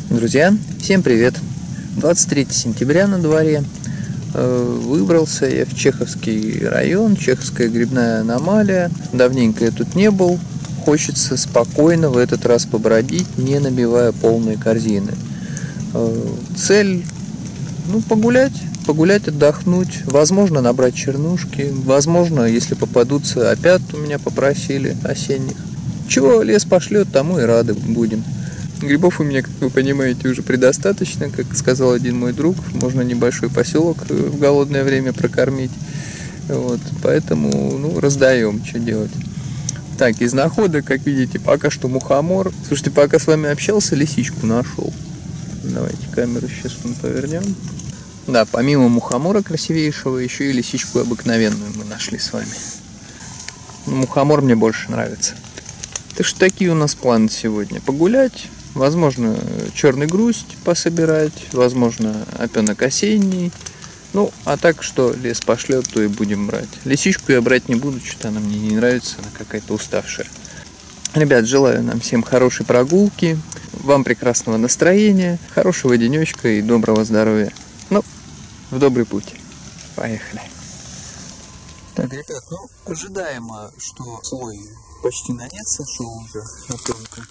Друзья, всем привет! 23 сентября на дворе. Выбрался я в Чеховский район, Чеховская грибная аномалия. Давненько я тут не был. Хочется спокойно в этот раз побродить, не набивая полные корзины. Цель, погулять, отдохнуть. Возможно, набрать чернушки. Возможно, если попадутся опят, у меня попросили осенних. Чего лес пошлет, тому и рады будем. Грибов у меня, как вы понимаете, уже предостаточно. Как сказал один мой друг, можно небольшой поселок в голодное время прокормить. Вот, поэтому, раздаем, что делать. Так, из находок, как видите, пока что мухомор. Слушайте, пока с вами общался, лисичку нашел. Давайте камеру сейчас повернем. Да, помимо мухомора красивейшего, еще и лисичку обыкновенную мы нашли с вами. Мухомор мне больше нравится. Так что такие у нас планы сегодня. Погулять. Возможно, черный грусть пособирать, возможно, опенок осенний. А так, что лес пошлет, то и будем брать. Лисичку я брать не буду, что-то она мне не нравится, она какая-то уставшая. Ребят, желаю нам всем хорошей прогулки, вам прекрасного настроения, хорошего денечка и доброго здоровья. В добрый путь. Поехали. Так, ребят, ожидаемо, что слой почти на нет сошел уже, опенка.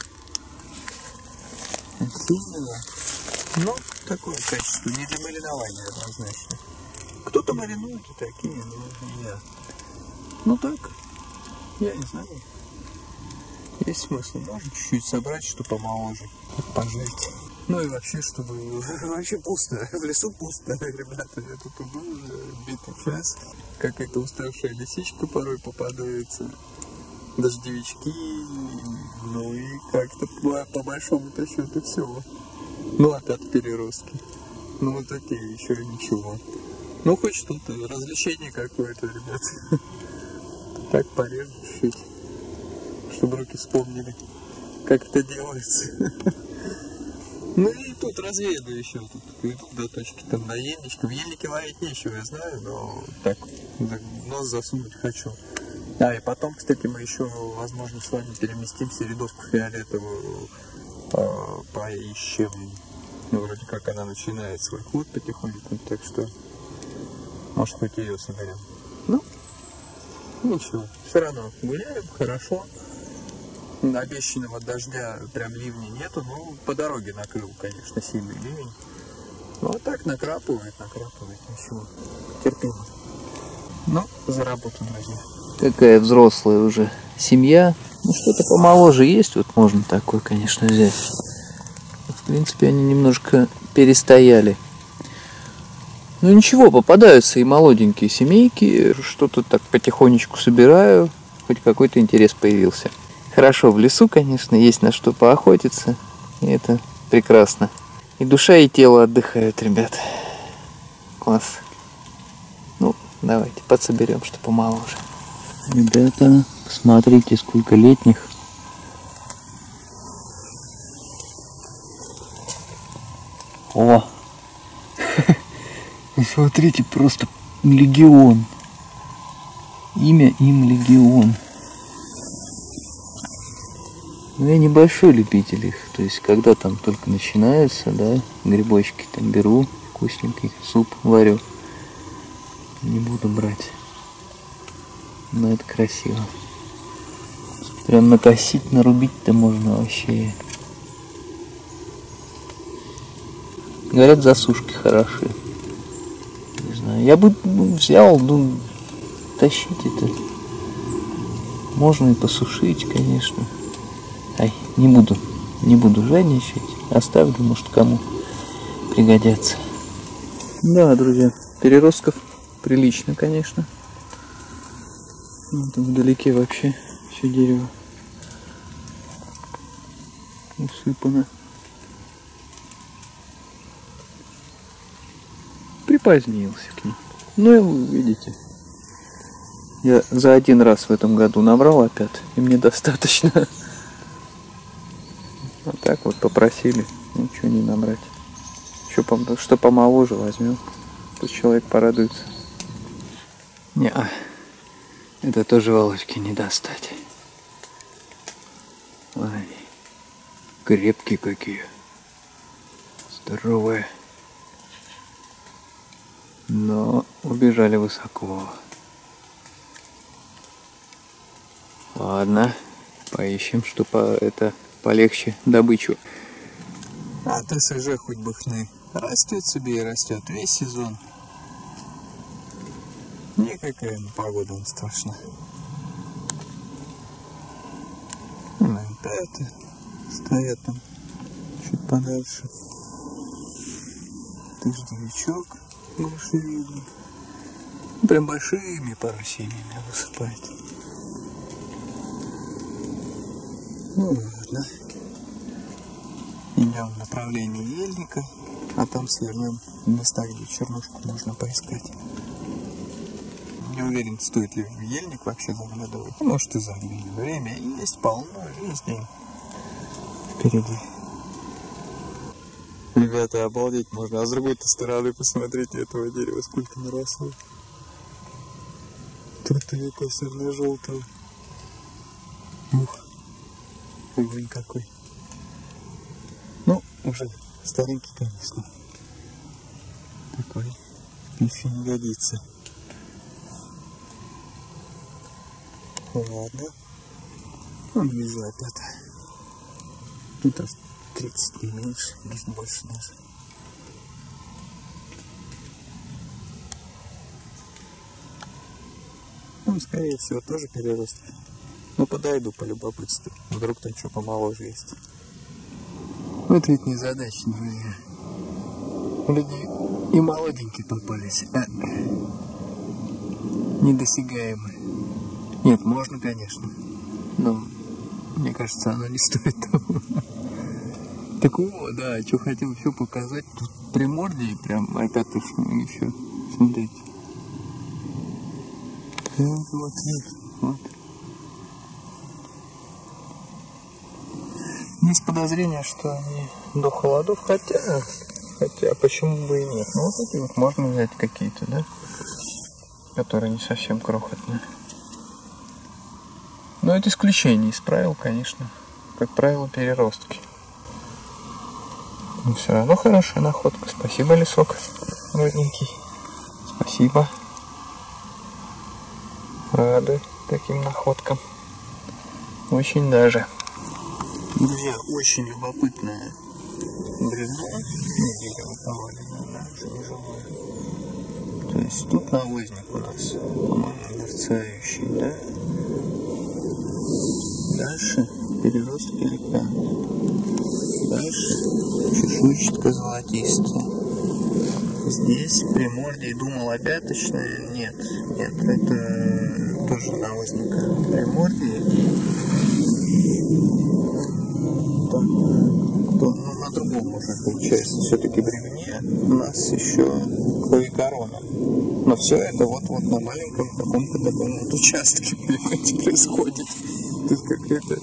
Такое качество, не для маринования однозначно. Кто-то маринует и такие, но я. Так, я не знаю. Есть смысл, можно чуть-чуть собрать, что помоложе, пожить. И вообще, чтобы вообще пусто, в лесу пусто, ребята, я тут был уже битый час. Какая-то уставшая лисичка порой попадается. Дождевички, и как-то по большому-то счету все. Опять переростки. Такие еще ничего. Хоть что-то, развлечение какое-то, ребят. Так порежу чуть-чуть, чтобы руки вспомнили, как это делается. И тут разведу еще, иду до точки там на ельничке. В ельнике ловить нечего, я знаю, но так, нос засунуть хочу. И потом, кстати, мы еще, возможно, с вами переместимся, рядовку фиолетовую поищем. Вроде как она начинает свой ход потихоньку, так что, может, хоть ее соберем. Ничего, все равно гуляем, хорошо. Обещанного дождя, прям ливня нету, по дороге накрыл, конечно, сильный ливень. А так накрапывает, ничего, терпимо. За работу, друзья. Какая взрослая уже семья. Что-то помоложе есть, можно такой, конечно, взять. В принципе, они немножко перестояли. Ничего, попадаются и молоденькие семейки. Что-то так потихонечку собираю. Хоть какой-то интерес появился. Хорошо, в лесу, конечно, есть на что поохотиться. И это прекрасно. И душа, и тело отдыхают, ребят. Класс. Давайте подсоберем, что помоложе. Ребята, смотрите, сколько летних. О! Смотрите, просто легион. Имя им легион. Я небольшой любитель их. То есть, когда там только начинаются, грибочки там беру, вкусненький суп варю. Не буду брать. Но это красиво. Прям накосить, нарубить-то можно вообще. Говорят, засушки хороши. Не знаю. Я бы взял, тащить это. Можно и посушить, конечно. Не буду жадничать. Оставлю, может, кому пригодятся. Да, друзья, переростков прилично, конечно. Там вдалеке вообще все дерево усыпано. Припозднился к ним. Видите, я за один раз в этом году набрал опять, и мне достаточно. А так вот попросили, ничего не набрать. Что помоложе возьмем, пусть человек порадуется. Это тоже Володьке не достать. Ой, крепкие какие. здоровые. Но убежали высоко. Ладно, поищем, что это полегче добычу. А ТСЖ хоть бы хны. Растет себе и растет весь сезон. Никакая погода не страшна. Пятые стоят там чуть подальше. Дождевичок больше видно. Прям большими парусинами высыпает. Ну ладно. Идем в направлении ельника, а там свернем в места, где чернушку можно поискать. Не уверен, стоит ли в ельник вообще заглядывать. Может и заглянуть. Время есть полно, весь день впереди. Ребята, обалдеть можно. А с другой стороны посмотрите этого дерева, сколько наросло. Трутовика серно-желтого. Ух, огонь какой. Ну, уже старенький, конечно. Такой еще не годится. Ладно. Он вижу опять. Тут 30 не меньше, может больше даже. Ну, скорее всего, тоже переростки. Ну, подойду по любопытству. Вдруг там что помоложе есть. Вот ведь незадача, друзья. Люди и молоденькие попались, а недосягаемые. Нет, можно, конечно. Но мне кажется, оно не стоит того. Так вот, да, что хотел еще показать. Тут примордие прям опятышные еще. Смотрите. Вот. Есть подозрение, что они до холодов, хотя почему бы и нет. Ну вот эти вот можно взять какие-то, да, которые не совсем крохотные. Но это исключение из правил, конечно. Как правило, переростки. Но все равно хорошая находка. Спасибо, лесок родненький. Спасибо. Рады таким находкам. Очень даже. Друзья, очень любопытное бревно. Дерево поваленное, уже не живое. То есть тут навозник у нас, по-моему, мерцающий, да? Дальше переростки река. Дальше чешуйчатка золотистая. Здесь примордие, думал, опяточное. Нет, это тоже навозник примордие. Ну, на другом уже получается все-таки бревне у нас еще клавикорона. Но все это вот на маленьком каком-то таком вот участке, понимаете, происходит. Тут какое-то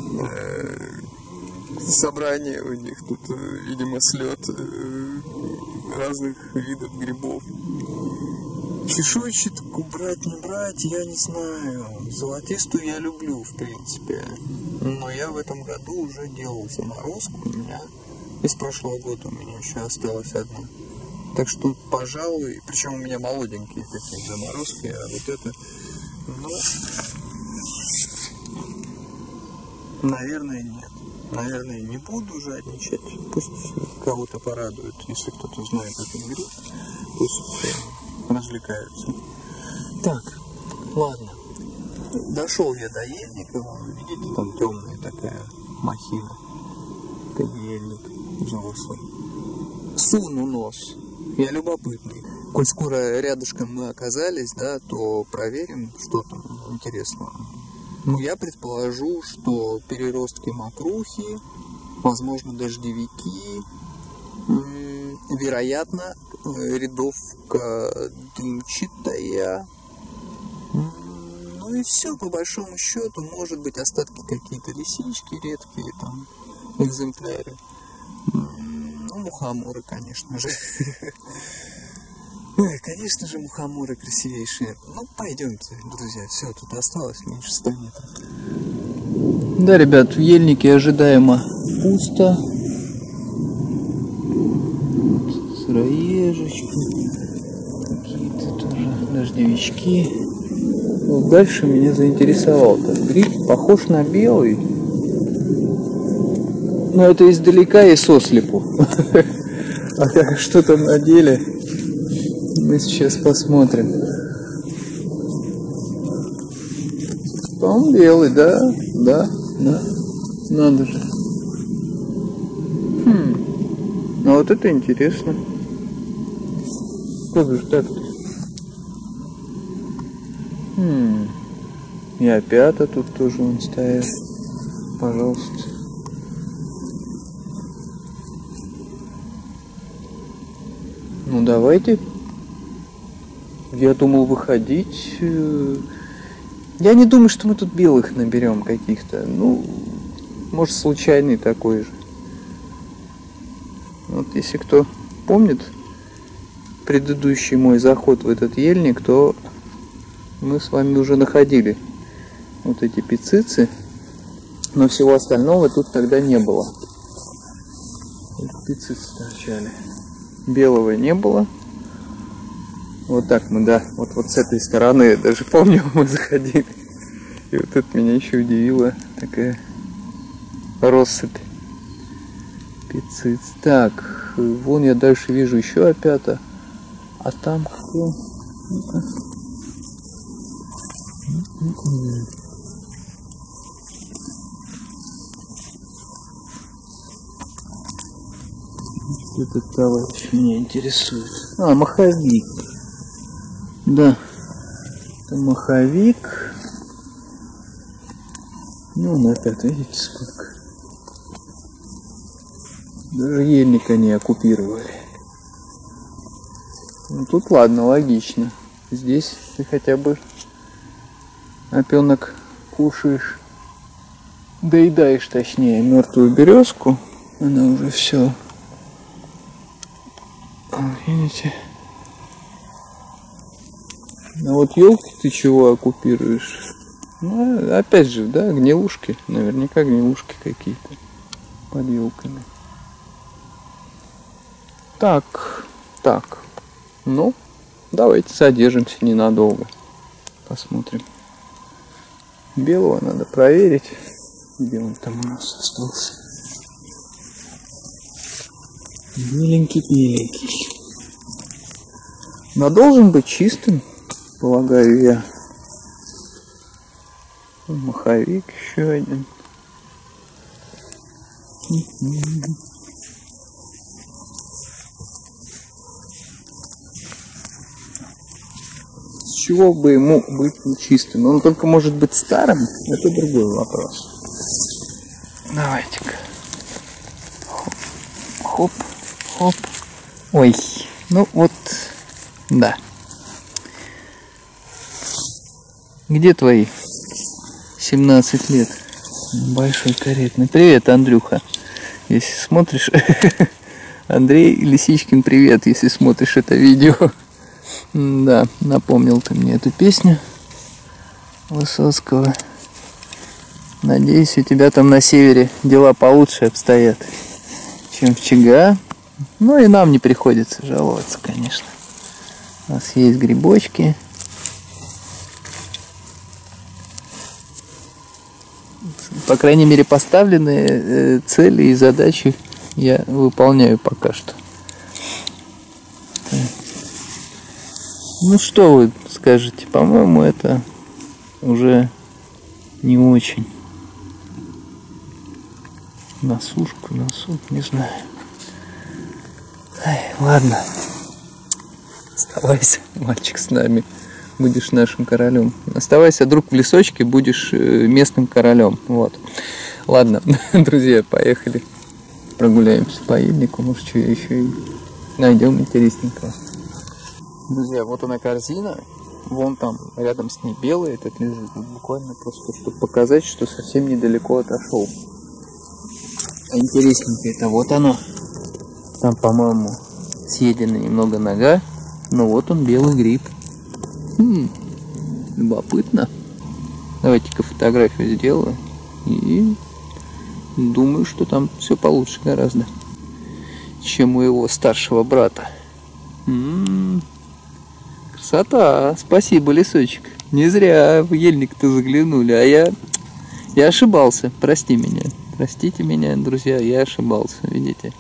собрание у них, тут, видимо, слет разных видов грибов. Чешуйчатку брать, не брать, я не знаю. Золотистую я люблю, в принципе. Но я в этом году уже делал заморозку. У меня из прошлого года у меня еще осталась одна. Так что, пожалуй, причем у меня молоденькие такие заморозки, а вот это, ну, наверное, нет. Наверное, не буду жадничать. Пусть кого-то порадует, если кто-то знает этот гриб. Пусть развлекаются. Так, ладно. Дошел я до ельника. Видите, там темная такая махина. Это ельник взрослый. Суну нос. Я любопытный. Коль скоро рядышком мы оказались, да, то проверим, что там интересного. Ну, я предположу, что переростки мокрухи, возможно, дождевики, вероятно, рядовка дымчатая. Ну и все, по большому счету, может быть, остатки какие-то лисички редкие, там, экземпляры. Ну, мухоморы, конечно же. Ой, конечно же, мухоморы красивейшие. Ну, пойдемте, друзья, все, тут осталось меньше 100 метров. Да, ребят, в ельнике ожидаемо пусто. тележечка. Какие-то тоже дождевички. Вот дальше меня заинтересовал этот гриб. Похож на белый. Но это издалека и сослепу. А как что там на деле, мы сейчас посмотрим. Он белый, да, да. Надо же. Ну вот это интересно. Как же так-то? И опята тут тоже он стоят. Пожалуйста. Ну давайте. Я думал выходить. Я не думаю, что мы тут белых наберем каких-то. Ну, может, случайный такой же. Вот если кто помнит предыдущий мой заход в этот ельник, то мы с вами уже находили вот эти пицицы, но всего остального тут тогда не было. Пицицы торчали. Белого не было. Вот так мы, да, вот с этой стороны, даже помню, мы заходили. И вот это меня еще удивило, такая россыпь пициц. Так, вон я дальше вижу еще опята. А там кто? Этот товарищ меня интересует. А, маховик. Да, это маховик. Ну, он опять, видите, сколько. Даже ельник они оккупировали. Ну, тут ладно, логично. Здесь ты хотя бы опенок кушаешь, доедаешь, точнее, мертвую березку. Она уже все. Видите? А вот елки ты чего оккупируешь? Ну, опять же, да, гнилушки. Наверняка гнилушки какие-то под елками. Так. Ну, давайте задержимся ненадолго. Посмотрим. Белого надо проверить. Где он там у нас остался? Миленький. Но должен быть чистым, полагаю я. Маховик еще один. С чего бы ему быть нечистым? Он только может быть старым, это другой вопрос. Давайте-ка. Хоп. Ой, ну вот, да. Где твои 17 лет? Большой каретный. Привет, Андрюха. Если смотришь... Андрей Лисичкин, привет, если смотришь это видео. Да, напомнил ты мне эту песню Высоцкого. Надеюсь, у тебя там на севере дела получше обстоят, чем в ЧГА. Ну и нам не приходится жаловаться, конечно. У нас есть грибочки. По крайней мере, поставленные цели и задачи я выполняю пока что. Так. Ну что вы скажете? По-моему, это уже не очень. На сушку, не знаю. Ай, ладно. Оставайся, мальчик, с нами. Будешь нашим королем. Оставайся, друг, в лесочке, будешь местным королем. Вот. Ладно, друзья, поехали. Прогуляемся по ельнику. Может, что еще и найдем интересненького. Друзья, вот она корзина. Вон там, рядом с ней белый этот лежит. Буквально просто, чтобы показать, что совсем недалеко отошел. А интересненькое это вот оно. Там, по-моему, съедена немного нога. Но вот он, белый гриб. Любопытно. Давайте-ка фотографию сделаю. И думаю, что там все получше гораздо, чем у его старшего брата. Красота. Спасибо, лесочек. Не зря в ельник-то заглянули, а я ошибался. Прости меня. Простите меня, друзья, я ошибался, видите.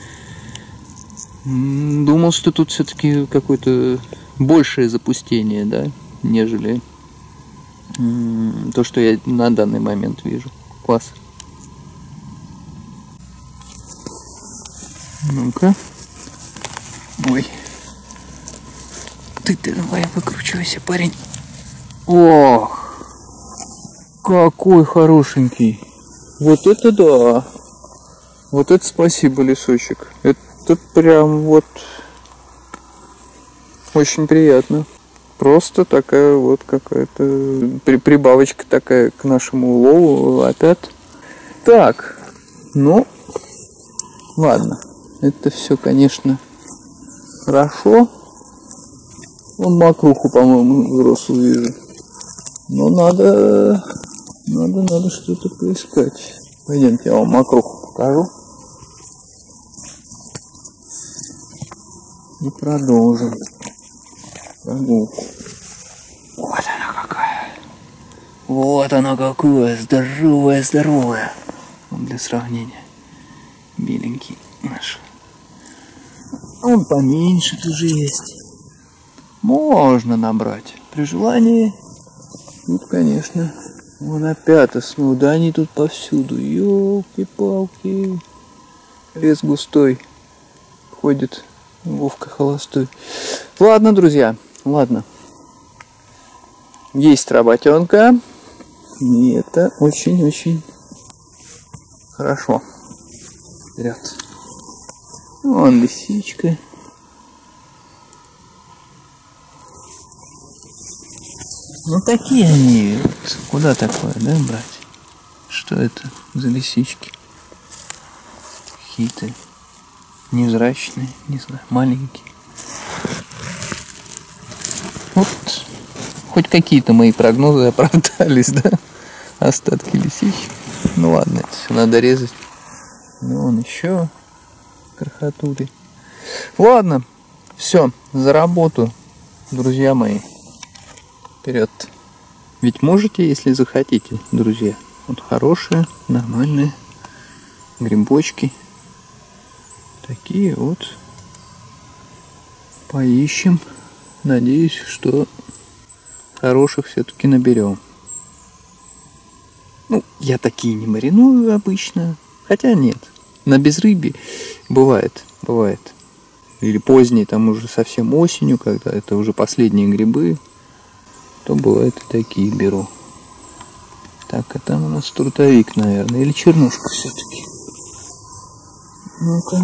Думал, что тут все-таки какое-то большее запустение, да, нежели то, что я на данный момент вижу. Класс. Ну-ка. Ой. Ты давай выкручивайся, парень. Ох, какой хорошенький. Вот это да. Вот это спасибо, лесочек. Это прям вот очень приятно. Просто такая вот какая-то прибавочка такая к нашему улову опять. Так, ну, ладно. Это все, конечно, хорошо. Вон мокруху, по-моему, взрослую вижу. Но надо что-то поискать. Пойдемте, я вам мокруху покажу. И продолжим прогулку. Вот она какая. Вот она какая. Здоровая. Он для сравнения. Беленький наш. Он поменьше тоже есть. Можно набрать. При желании. Тут, конечно. Вон опять снова. Да они тут повсюду. Ёлки-палки. Лес густой. Ходит Вовка холостой. Ладно, друзья. Ладно. Есть работенка. И это очень-очень хорошо. Вперед. Вон лисичка. Ну такие они. Вот. Куда такое, да, брать? Что это за лисички? Какие-то невзрачные, не знаю, маленькие. Вот. Хоть какие-то мои прогнозы оправдались, да? Остатки лисичек. Ну ладно, это все надо резать. Ну он еще крохотули. Ладно, все, за работу, друзья мои. Вперед. Ведь можете, если захотите, друзья. Вот хорошие, нормальные грибочки. Такие вот. Поищем. Надеюсь, что хороших все-таки наберем. Ну, я такие не мариную обычно. Хотя нет. На безрыбье бывает. Или поздней, там уже совсем осенью, когда это уже последние грибы, то бывает и такие беру. Так, а там у нас трутовик, наверное, или чернушка все-таки. Ну-ка.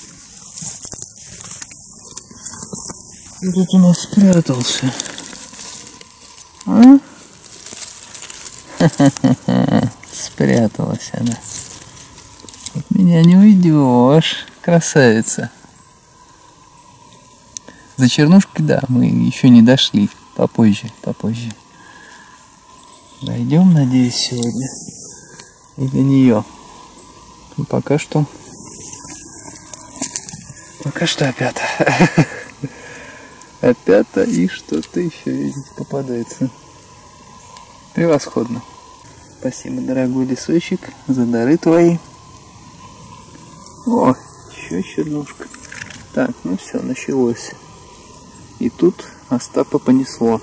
И тут у нас спрятался. А? Спряталась она. От меня не уйдешь, красавица. За чернушкой, да, мы еще не дошли. Попозже. Дойдем, надеюсь, сегодня. И до нее. И пока что опята. Опята и что-то еще, видите, попадается. Превосходно. Спасибо, дорогой лесочек, за дары твои. О, еще чернушка. Так, ну все, началось. И тут Остапа понесло.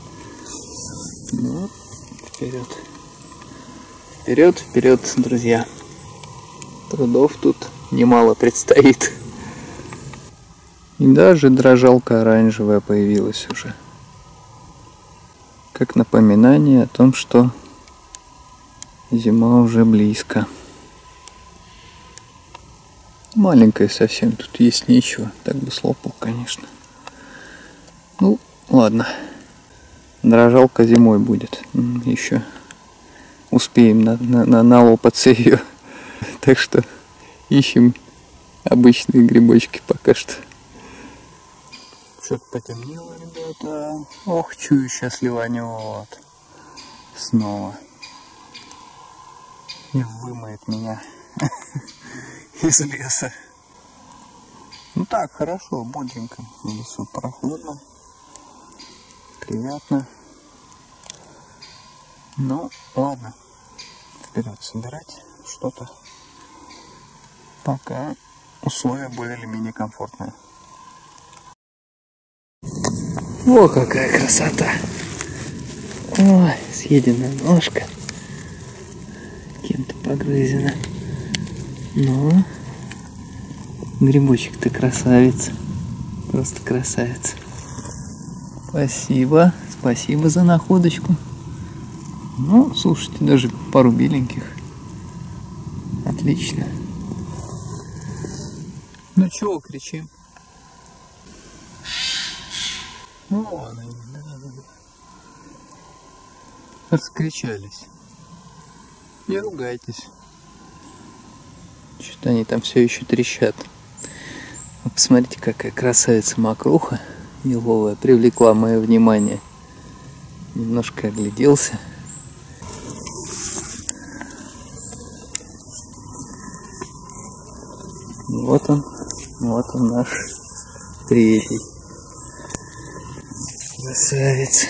Ну, вперед, друзья. Трудов тут немало предстоит. И даже дрожалка оранжевая появилась уже. Как напоминание о том, что зима уже близко. Маленькая совсем, тут есть нечего. Так бы слопал, конечно. Ну, ладно. Дрожалка зимой будет. Еще успеем налопаться ее. Так что ищем обычные грибочки пока что. Что-то потемнело, ребята. Ох, чую, сейчас ливанет. Снова. И вымоет меня из леса. Ну так, хорошо, бодренько. В лесу прохладно, приятно. Ну, ладно. Вперед собирать что-то. Пока условия более или менее комфортные. О, какая красота! Ой, съеденная ножка. Кем-то погрызена. Ну, грибочек-то красавец. Просто красавец. Спасибо. Спасибо за находочку. Ну, слушайте, даже пару беленьких. Отлично. Ну, чего кричим? Ну, ладно. Раскричались. Не ругайтесь. Что-то они там все еще трещат. Вы посмотрите, какая красавица мокруха еловая привлекла мое внимание. Немножко огляделся. Вот он наш третий. Красавец.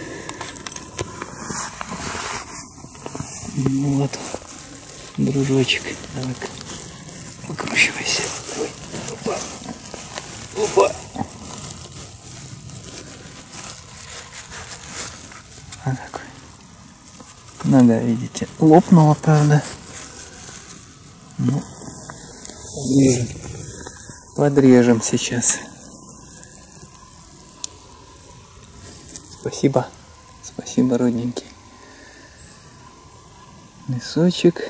Вот, дружочек. Так, выкручивайся. Ой, опа. Опа. Вот такой. Нога, видите, лопнула, правда. Ну, подрежем сейчас. Спасибо. Спасибо, родненький. Лесочек.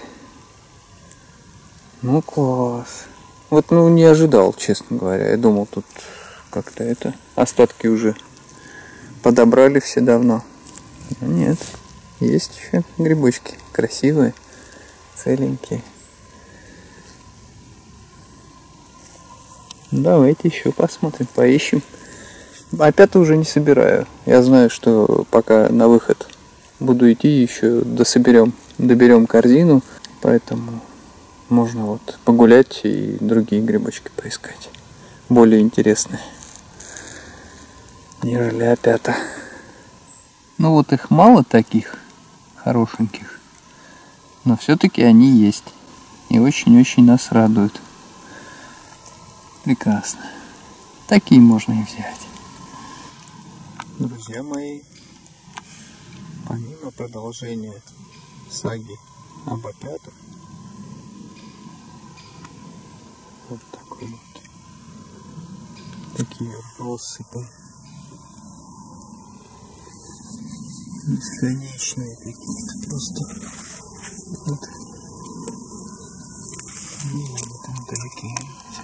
Ну, класс. Вот, ну, не ожидал, честно говоря. Я думал, тут как-то остатки уже подобрали все давно. Но нет. Есть еще грибочки. Красивые. Целенькие. Давайте еще посмотрим, поищем. Опять уже не собираю. Я знаю, что пока на выход буду идти, еще доберем корзину. Поэтому можно вот погулять и другие грибочки поискать. Более интересные, нежели опята. Ну вот их мало таких хорошеньких. Но все-таки они есть. И очень-очень нас радуют. Прекрасно. Такие можно и взять. Друзья мои, помимо продолжения саги об опятах, вот такой вот. Такие россыпи. Бесконечные какие-то просто. Вот. И там такие.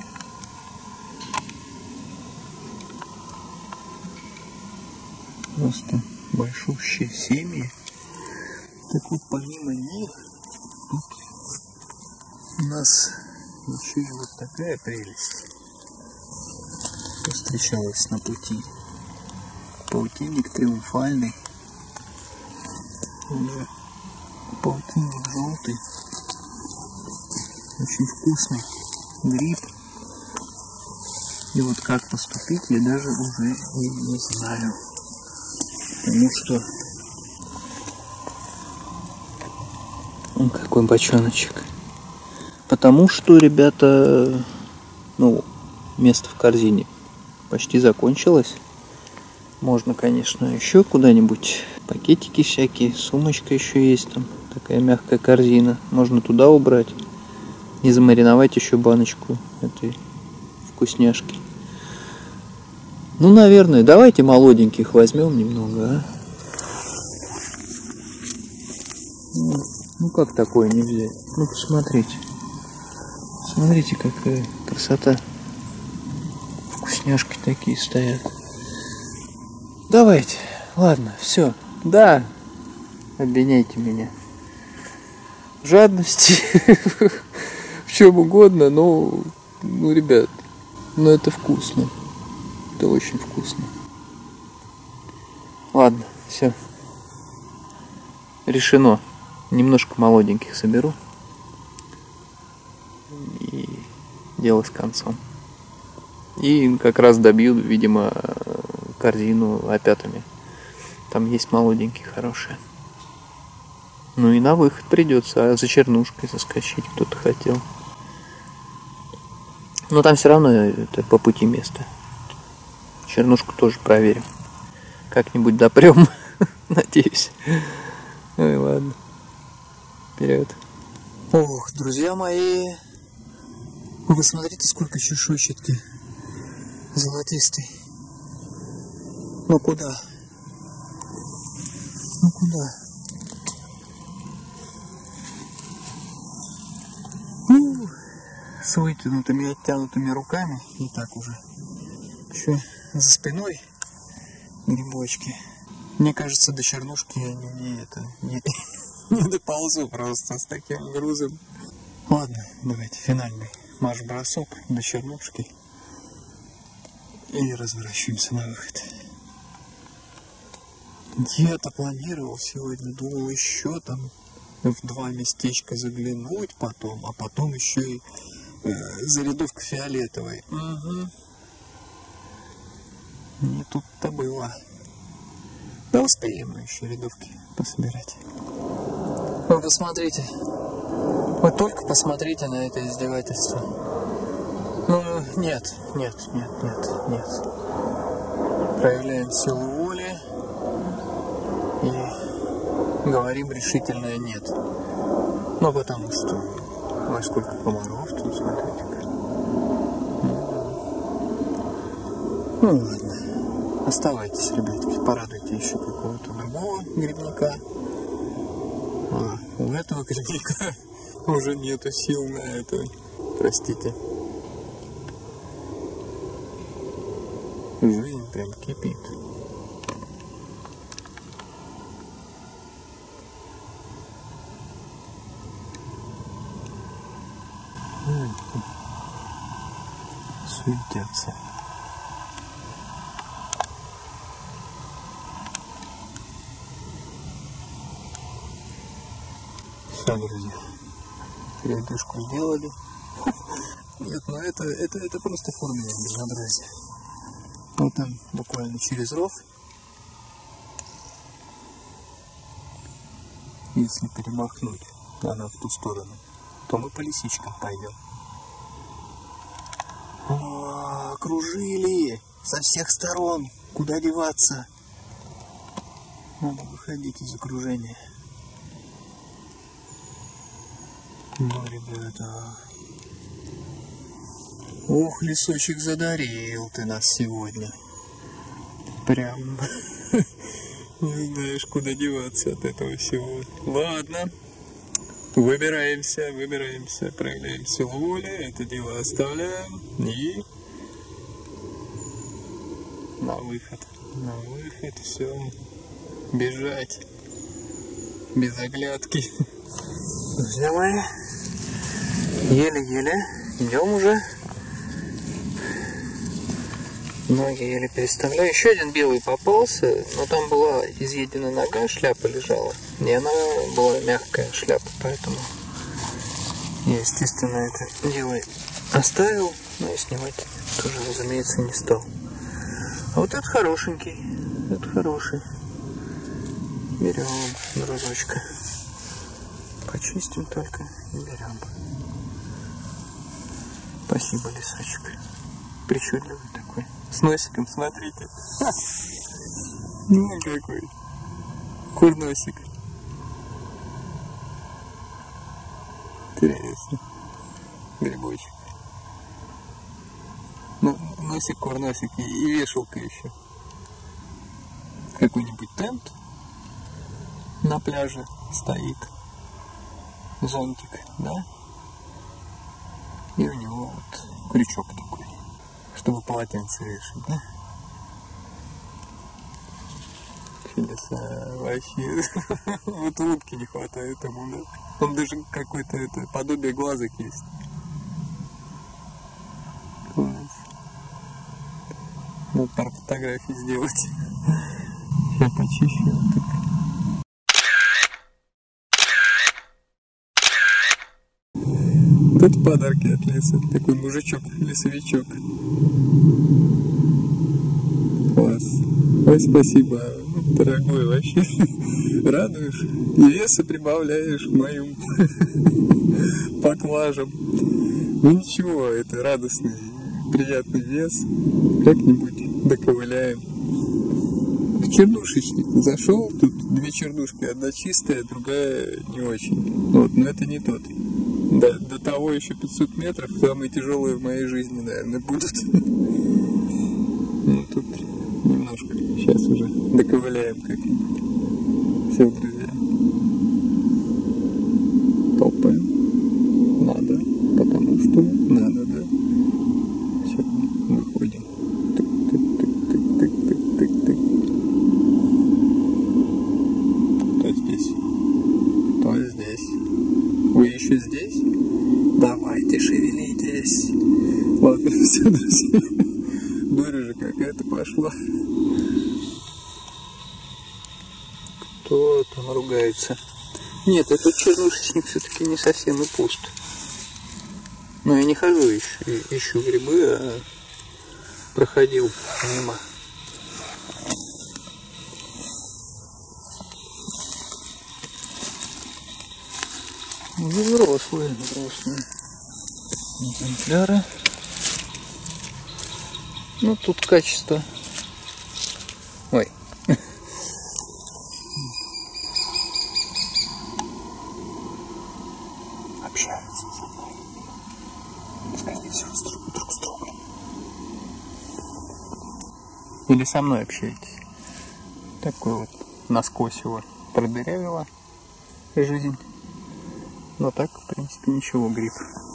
Просто большущие семьи. Так вот, помимо них, тут у нас еще и вот такая прелесть встречалась на пути. Паутинник триумфальный. Он же паутинник желтый. Очень вкусный гриб. И вот как поступить, я даже уже и не знаю. Потому что он какой бочоночек. Потому что, ребята, ну, место в корзине почти закончилось. Можно, конечно, еще куда-нибудь. Пакетики всякие, сумочка еще есть там. Такая мягкая корзина. Можно туда убрать. Не замариновать еще баночку этой вкусняшки. Ну, наверное, давайте молоденьких возьмем немного, а? Ну, как такое не взять? Ну, посмотрите. Смотрите, какая красота. Вкусняшки такие стоят. Давайте. Ладно, все. Да, обвиняйте меня в жадности, в чем угодно, но, ну, ребят, ну, это вкусно. Это очень вкусно. Ладно, все. Решено. Немножко молоденьких соберу. И дело с концом. И как раз добью, видимо, корзину опятами. Там есть молоденькие, хорошие. Ну и на выход придется, а за чернушкой заскочить кто-то хотел. Но там все равно это по пути место. Чернушку тоже проверим. Как-нибудь допрем, надеюсь. Ну и ладно. Вперед. Ох, друзья мои. Вы смотрите, сколько чешуйчатки. Золотистый. Ну куда? Ну куда? С вытянутыми, оттянутыми руками. И так уже. Еще за спиной грибочки. Мне кажется, до чернушки я не доползу просто с таким грузом. Ладно, давайте финальный марш-бросок до чернушки. И разворачиваемся на выход. Я-то планировал сегодня, думал еще там в 2 местечка заглянуть потом, а потом еще и зарядовка фиолетовой. Угу. Не тут-то было. Да успеем мы еще рядовки пособирать. Вы посмотрите. Вы только посмотрите на это издевательство. Ну, нет. Проявляем силу воли и говорим решительное нет. Ну, потому что... Ой, сколько комаров тут, смотрите-ка. Ну, ладно. Оставайтесь, ребятки, порадуйте еще какого-то другого грибника. А у этого грибника уже нету сил на это. Простите. Жизнь прям кипит. Суетятся. Все, друзья. Передышку сделали. Нет, ну это просто форменное безобразие. Вот там буквально через ров. Если перемахнуть она в ту сторону, то мы по лисичкам пойдем. О, окружили со всех сторон. Куда деваться? Надо выходить из окружения. Ну, ребята. Ох, лесочек, задарил ты нас сегодня. Прям не знаешь, куда деваться от этого всего. Ладно. Выбираемся, проявляем силу воли, это дело оставляем и на выход, все, бежать, без оглядки. Друзья мои, еле-еле идем уже, ноги еле переставляю. Еще один белый попался, но там была изъедена нога, шляпа лежала. И она была мягкая шляпа, поэтому я, естественно, это дело оставил, но и снимать тоже, разумеется, не стал. А вот этот хорошенький, это хороший. Берем дружочка. Почистим только и берем. Спасибо, лесочек. Причудливый такой. С носиком, смотрите. Ну какой. Курносик. Интересно. Грибочек. Ну, носик, курносик и вешалка еще. Какой-нибудь тент на пляже стоит. Зонтик, да? И у него вот крючок такой, чтобы полотенце вешать, да? Чудеса вообще. Вот улыбки не хватает ему, да? Он даже какое-то это подобие глазок есть. Класс. Надо пару фотографий сделать. Я почищу. Тут подарки от леса. Такой мужичок, лесовичок. Класс. Ой, спасибо, дорогой, вообще радуешь. И веса прибавляешь моим поклажам. Ну ничего, это радостный, приятный вес. Как-нибудь доковыляем. В чернушечник зашел, тут две чернушки, одна чистая, другая не очень. Вот, но это не тот. До того еще 500 метров, самые тяжелые в моей жизни, наверное, будут. Ну тут немножко, сейчас уже доковыляем как-нибудь. Все, друзья. Топаем. Надо, потому что надо, да. Все, выходим. Тык-тык-тык-тык-тык-тык-тык. Кто здесь? Кто здесь? Вы еще здесь? Давайте, шевелитесь. Ладно, все, друзья. Буря же какая-то пошла. Кто там ругается? Нет, этот чернушечник все-таки не совсем и пуст. Но я не хожу ищу грибы, а проходил мимо. Взрослые. Экземпляры. Ну, тут качество. Ой. Общаются со мной. Скорее всего, друг с другом. Или со мной общаетесь. Такой вот насквозь его продырявила жизнь. Но так, в принципе, ничего, гриб.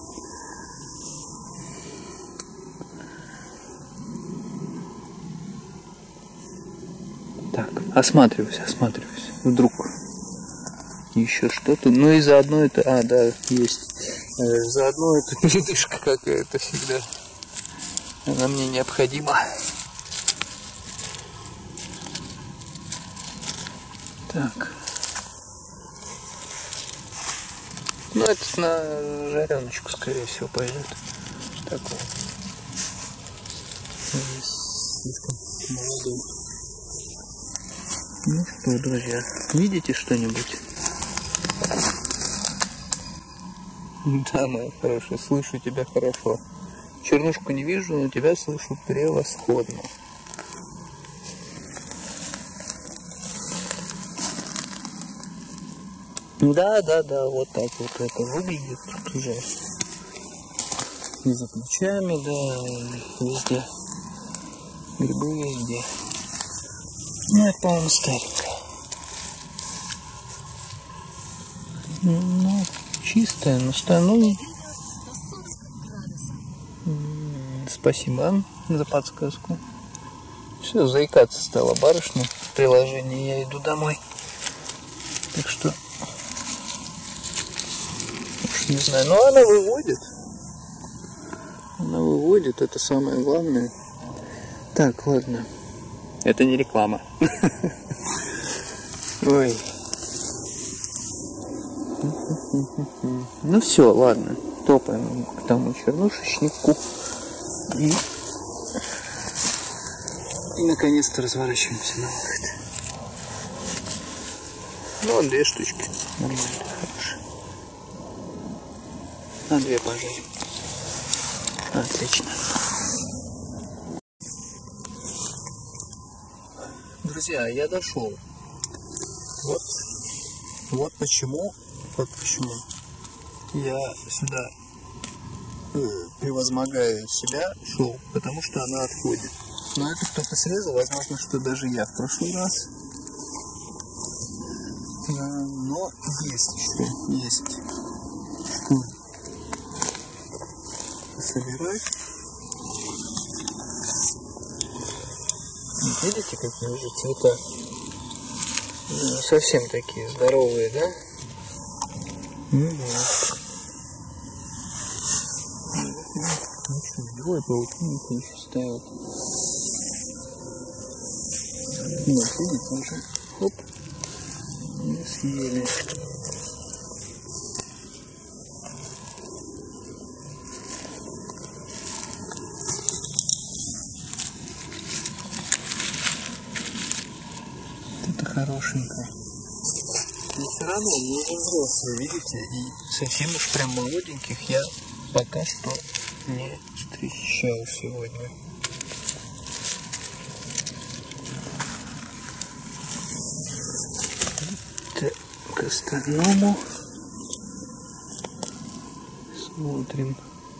Так, осматриваюсь. Вдруг еще что-то. Ну и заодно это... А, да, есть. Заодно это передышка какая-то всегда. Она мне необходима. Так. Ну, это на жареночку, скорее всего, пойдет. Такой. Слишком молодой. Ну что, друзья, видите что-нибудь? Да, моя хорошая, слышу тебя хорошо. Чернушку не вижу, но тебя слышу превосходно. Да, вот так вот это выглядит тут уже. И за плечами, да, везде. Грибы везде. Ну, это, по-моему, старенькая. Ну, чистая, но стану. Спасибо за подсказку. Все, заикаться стала барышня в приложении. Я иду домой. Так что... Не знаю, но она выводит. Она выводит, это самое главное. Так, ладно. Это не реклама. Ой. Ну все, ладно. Топаем к тому чернушечнику. И наконец-то разворачиваемся на выход. Ну, вот 2 штучки. Нормально, хорошие. На 2 пожарим. Отлично. Друзья, я дошел. Вот почему я сюда, превозмогая себя, шел. Потому что она отходит. Но это кто-то срезал, возможно, что даже я в прошлый раз. Но есть еще, есть. Собирать. Видите, какие уже цвета? Совсем такие здоровые, да? Ой, паутинку еще ставят. Вот, видите, уже, хоп, и съели. хорошенькая. Но все равно они уже взрослые, видите? И совсем уж прям молоденьких я пока что не встречал сегодня. Так, к остальному смотрим.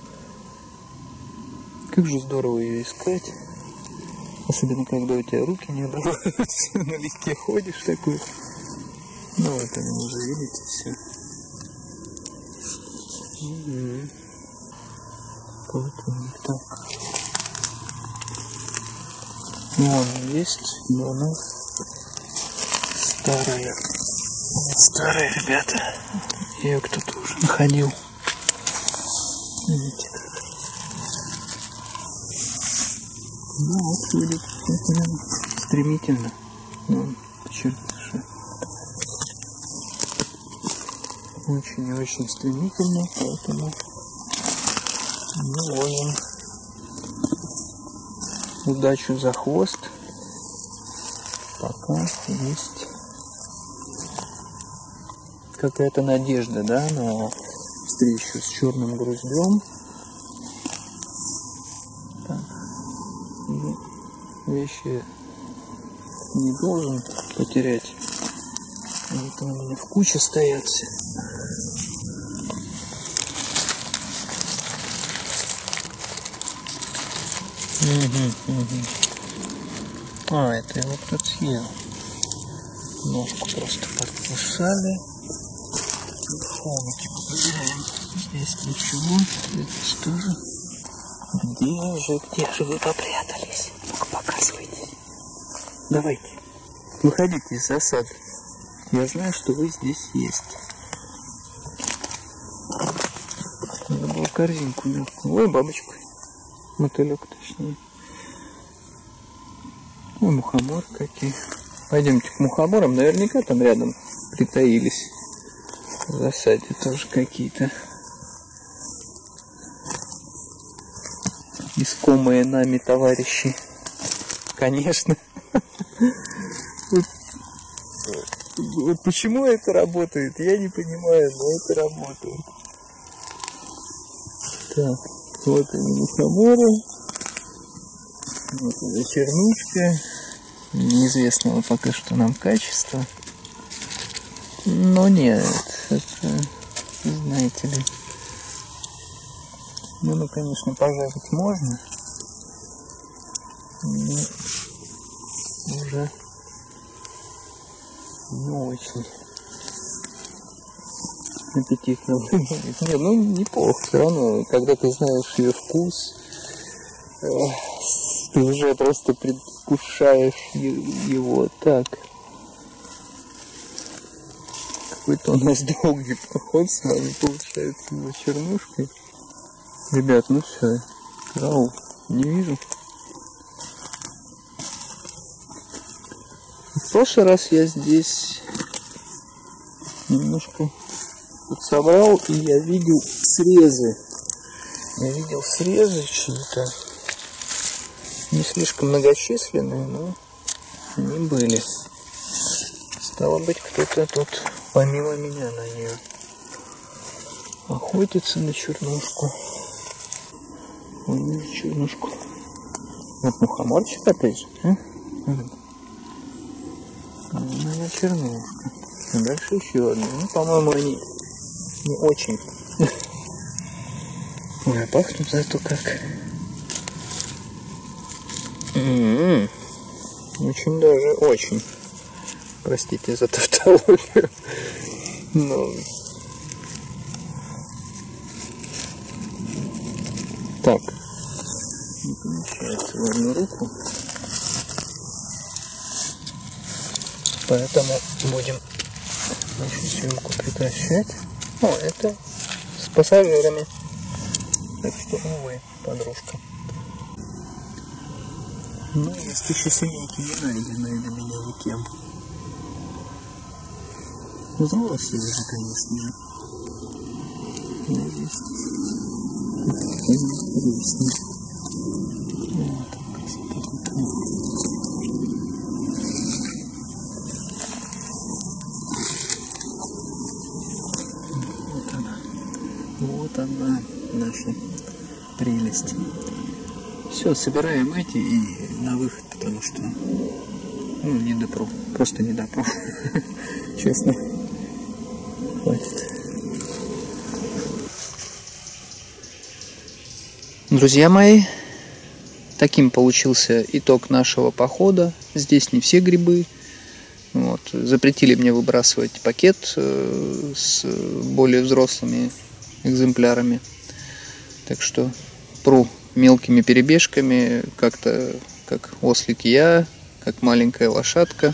Как же здорово ее искать. Особенно, когда у тебя руки не отдаваются, налегке ходишь такой. Ну вот они уже, видите, все. Вот он так. Вон есть, но она старая. Старая, ребята. Ее кто-то уже находил. Видите как. Ну вот будет стремительно. Ну, черныша. Очень и очень стремительно, поэтому мы ловим удачу за хвост. Пока есть какая-то надежда, да, на встречу с черным груздем. Так. Вещи не должен потерять. Они там у меня в куче стоят все. А, это его кто-то съел. Ножку просто подкусали. Фомики проверяем. Здесь ничего. Здесь тоже. Где же вы попрятались? Ну-ка, показывайте. Давайте. Выходите из засады. Я знаю, что вы здесь есть. Надо было корзинку мелкую. Ой, бабочка. Мотылек, точнее. Ой, мухомор какие. Пойдемте к мухоморам. Наверняка там рядом притаились. В засаде тоже какие-то искомые нами товарищи. Конечно. Вот почему это работает, я не понимаю, но это работает. Так, вот они мухоморы. Вот эта чернушка. Неизвестного пока что нам качества. Но нет, это, знаете ли. Ну, конечно, пожарить можно. Но уже не очень аппетитно выглядит. Не, ну неплохо все равно, когда ты знаешь ее вкус, ты уже просто предвкушаешь его. Так, какой-то у нас долгий поход с вами получается за чернушкой. Ребят, ну все, караул, не вижу. В прошлый раз я здесь немножко подсобрал, и я видел срезы. Чьи-то. Не слишком многочисленные, но они были. Стало быть, кто-то тут помимо меня на нее охотится, на чернушку. Ой, вижу чернушку. Вот мухоморчик опять же. Моя чернушка. А дальше еще одна. Ну, по-моему, они не очень. Ой, а пахнут зато как. Очень даже очень. Простите за тавтологию. Но... Так. Не помещается в одну руку. Поэтому будем нашу съемку прекращать. О, это с пассажирами. Так что, увы, подружка. Ну, есть еще синенький не найденный для меня никем. Взрослые же, конечно же. Но есть. Интересно. Вот, красота такая. нашли. Прелесть. Все, собираем эти и на выход, потому что, ну, не допру. Просто не допру. Честно. Хватит. Друзья мои, таким получился итог нашего похода. Здесь не все грибы. Вот. Запретили мне выбрасывать пакет с более взрослыми экземплярами. Так что пру мелкими перебежками, как-то как ослик я, как маленькая лошадка.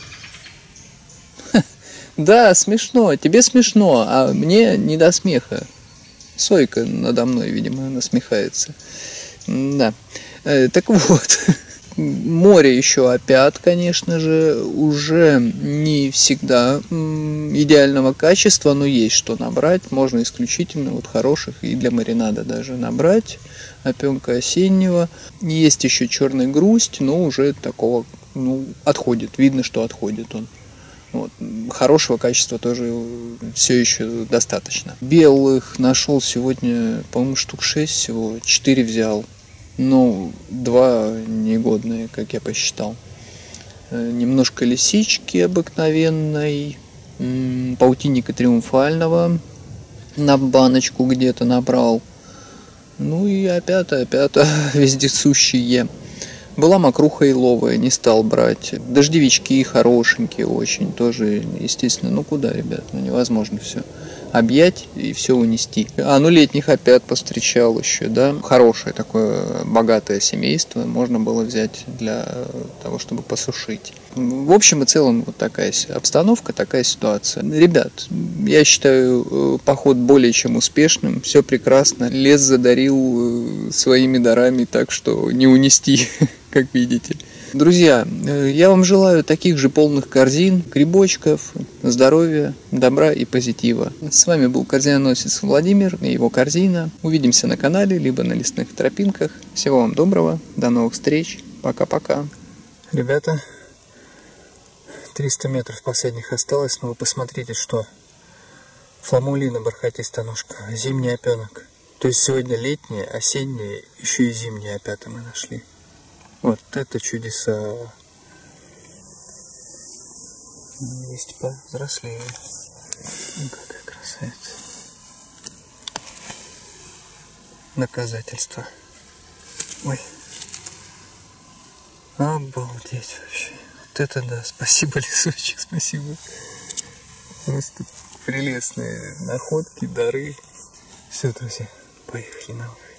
Да, смешно, тебе смешно, а мне не до смеха. Сойка надо мной, видимо, насмехается. Да. Так вот, море еще опят, конечно же, уже не всегда идеального качества, но есть что набрать. Можно исключительно вот хороших и для маринада даже набрать. Опенка осеннего. Есть еще черный грусть, но уже такого, ну, отходит. Видно, что отходит он. Вот. Хорошего качества тоже все еще достаточно. Белых нашел сегодня, по-моему, штук 6 всего. 4 взял. Ну, 2 негодные, как я посчитал. Немножко лисички обыкновенной. Паутинника триумфального. На баночку где-то набрал. Ну и опята вездесущие. Была мокруха иловая, не стал брать. Дождевички хорошенькие очень, тоже, естественно. Ну куда, ребят, ну невозможно все объять и все унести. Ну летних опять повстречал еще, да. Хорошее такое богатое семейство можно было взять для того, чтобы посушить. В общем и целом вот такая обстановка, такая ситуация. Ребят, я считаю поход более чем успешным. Все прекрасно. Лес задарил своими дарами, так что не унести, как видите. Друзья, я вам желаю таких же полных корзин, грибочков, здоровья, добра и позитива. С вами был корзиноносец Владимир и его корзина. Увидимся на канале, либо на лесных тропинках. Всего вам доброго, до новых встреч, пока-пока. Ребята, 300 метров последних осталось, но вы посмотрите, что фламулина бархатистая ножка, зимний опенок. То есть сегодня летние, осенние, еще и зимние опята мы нашли. Вот это чудеса. Есть повзрослее. Какая красавица. Доказательство. Ой. Обалдеть вообще. Вот это да. Спасибо, лесочек, спасибо. Просто прелестные находки, дары. Все, друзья, поехали на выход.